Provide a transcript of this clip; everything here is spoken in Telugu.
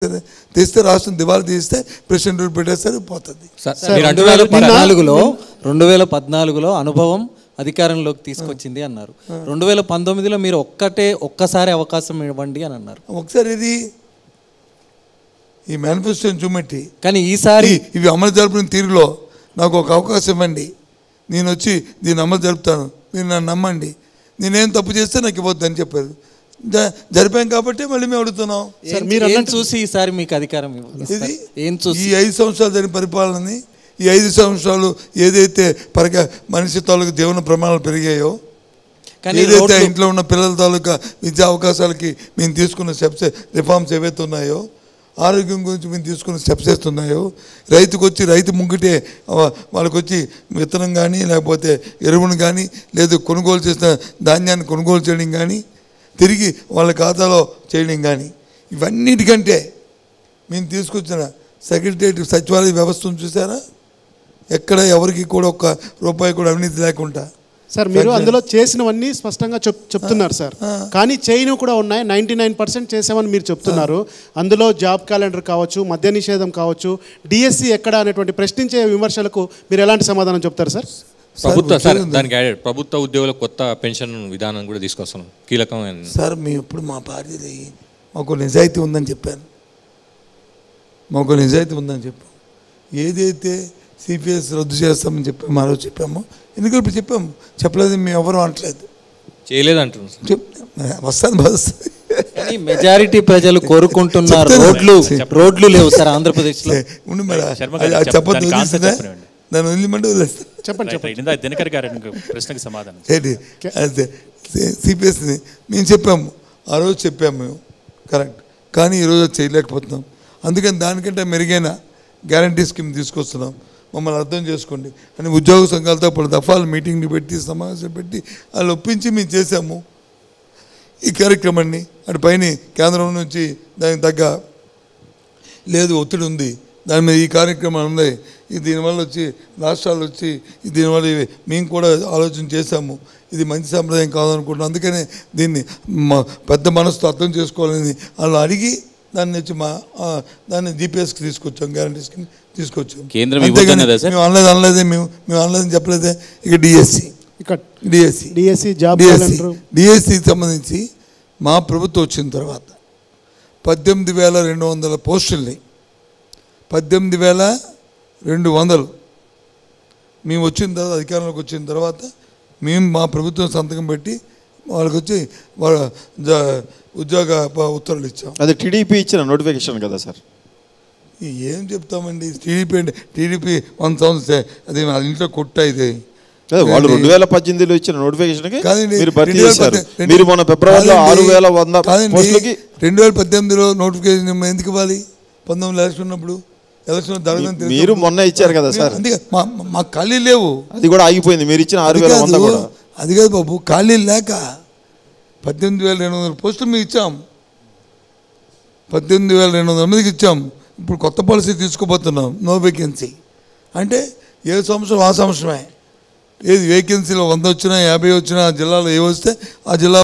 సరే తెస్తే రాష్ట్రం దివాళా తీస్తే ప్రెసిడెంట్ పెట్టేస్తారు పోతుంది. 2014లో అనుభవం అధికారంలోకి తీసుకొచ్చింది అన్నారు. 2019లో మీరు ఒక్కసారి అవకాశం ఇవ్వండి అని అన్నారు. ఒకసారి ఇది ఈ మేనిఫెస్టోని చూపెట్టి కానీ ఈసారి ఇవి అమలు జరిపిన తీరులో నాకు ఒక అవకాశం ఇవ్వండి, నేను వచ్చి దీన్ని అమలు జరుపుతాను, మీరు నన్ను నమ్మండి, నేనేం తప్పు చేస్తే నాకు ఇవ్వద్దు అని చెప్పారు. జరిపాం కాబట్టి మళ్ళీ మేము అడుగుతున్నాం. చూసి ఈసారి మీకు అధికారం ఏం చూసి ఈ 5 సంవత్సరాలు జరిగిన పరిపాలనని, ఈ 5 సంవత్సరాలు ఏదైతే మనిషి తాలూకు జీవన ప్రమాణాలు పెరిగాయో, ఏదైతే ఇంట్లో ఉన్న పిల్లల తాలూకా విద్యా అవకాశాలకి మేము తీసుకున్న స్టెప్స్ రిఫార్మ్స్ ఏవైతే ఉన్నాయో, ఆరోగ్యం గురించి మేము తీసుకున్న స్టెప్స్ వేస్తున్నాయో, రైతు ముంగిటే వాళ్ళకి వచ్చి విత్తనం కానీ లేకపోతే ఎరువును కానీ లేదు కొనుగోలు చేసిన ధాన్యాన్ని కొనుగోలు చేయడం కానీ తిరిగి వాళ్ళ ఖాతాలో చేయడం కానీ, ఇవన్నిటికంటే మేము తీసుకొచ్చిన సెక్రటేరియట్ సచివాలయ వ్యవస్థను చూసారా, ఎక్కడ ఎవరికి కూడా ఒక్క రూపాయి కూడా అవినీతి లేకుండా. సార్ మీరు అందులో చేసినవన్నీ స్పష్టంగా చెప్తున్నారు సార్, కానీ చేయను కూడా ఉన్నాయి. 99% చేసామని మీరు చెప్తున్నారు. అందులో జాబ్ క్యాలెండర్ కావచ్చు, మద్య నిషేధం కావచ్చు, డిఎస్సి ఎక్కడ అనేటువంటి ప్రశ్నించే విమర్శలకు మీరు ఎలాంటి సమాధానం చెప్తారు సార్? దానికి ప్రభుత్వ ఉద్యోగుల కొత్త పెన్షన్ విధానం కూడా తీసుకొస్తాం, కీలకమైన సార్. మేము ఎప్పుడు మా పార్టీది మాకు నిజాయితీ ఉందని చెప్పాను, ఏదైతే సిపిఎస్ రద్దు చేస్తామని చెప్పాము ఆ రోజు చెప్పాము, ఎన్నికలు చెప్పాము, చెప్పలేదు మేము ఎవరు అనట్లేదు, చేయలేదు అంటున్నాం. వస్తాను మెజారిటీ ప్రజలు కోరుకుంటున్నారు. రోడ్లు లేవు సార్ ఆంధ్రప్రదేశ్లో. ఉండి మరి చెప్పదు, దాన్ని వదిలిమంటే వదిలేస్తాను. చెప్పండి. దినకర్ గారి ప్రశ్నకి సమాధానం ఏంటి అదే సిపిఎస్ని మేము చెప్పాము, ఆ రోజు చెప్పాము మేము కరెక్ట్, కానీ ఈరోజు చేయలేకపోతున్నాం. అందుకని దానికంటే మెరుగైన గ్యారంటీ స్కీమ్ తీసుకొస్తున్నాం, మమ్మల్ని అర్థం చేసుకోండి అని ఉద్యోగ సంఘాలతో 10 దఫాలు మీటింగ్ని పెట్టి సమావేశం పెట్టి వాళ్ళు ఒప్పించి మేము చేసాము ఈ కార్యక్రమాన్ని. అటు పైన కేంద్రం నుంచి దానికి తగ్గ లేదు ఒత్తిడి ఉంది, దాని మీద ఈ కార్యక్రమాలు ఉన్నాయి, దీనివల్ల వచ్చి రాష్ట్రాలు వచ్చి దీనివల్ల మేము కూడా ఆలోచన చేశాము, ఇది మంచి సంప్రదాయం కాదనుకుంటున్నాం. అందుకనే దీన్ని పెద్ద మనసుతో అర్థం చేసుకోవాలని వాళ్ళు అడిగి దాన్ని వచ్చి దాన్ని జీపీఎస్కి తీసుకొచ్చాం, గ్యారంటీ స్కీమ్ తీసుకొచ్చాం. మేము అనలేదే మేము అనలేదని చెప్పలేదే. ఇక డిఎస్సికి సంబంధించి మా ప్రభుత్వం వచ్చిన తర్వాత 18,200 పోస్టుల్ని 18,200 మేము వచ్చిన తర్వాత అధికారంలోకి వచ్చిన తర్వాత మేము మా ప్రభుత్వం సంతకం పెట్టి వాళ్ళకి వచ్చి వాళ్ళ ఉద్యోగ ఉత్తర్వులు ఇచ్చాం. అది టీడీపీ ఇచ్చిన నోటిఫికేషన్ కదా సార్? ఏం చెప్తామండి, టీడీపీ 1 సంవత్సరం అది వాళ్ళ ఇంట్లో కొట్ట ఇది. వాళ్ళు 2018లో ఇచ్చిన నోటిఫికేషన్కి మీరు భర్తీ చేశారు. మీరు మొన్న ఫిబ్రవరిలో 6,100 పోస్టులకి 2018లో నోటిఫికేషన్ ఎందుకు ఇవ్వాలి? 19 ఎలక్షన్ ఉన్నప్పుడు ఎలక్షన్ జరగదని మీరు మొన్న ఇచ్చారు కదా సార్. అందుకే మా ఖాళీ లేవు, అది కూడా ఆగిపోయింది. మీరు ఇచ్చిన 6,100 కూడా అది కాదు బాబు, ఖాళీ లేక 18,200 పోస్టులు మేము ఇచ్చాం, 18,200 మందికి ఇచ్చాం. ఇప్పుడు కొత్త పాలసీ తీసుకోబోతున్నాం, నో వేకెన్సీ అంటే ఏ సంవత్సరం ఆ సంవత్సరమే, ఏది వేకెన్సీలో 100 వచ్చినా 50 వచ్చినా ఆ జిల్లాలో ఏ వస్తే ఆ జిల్లా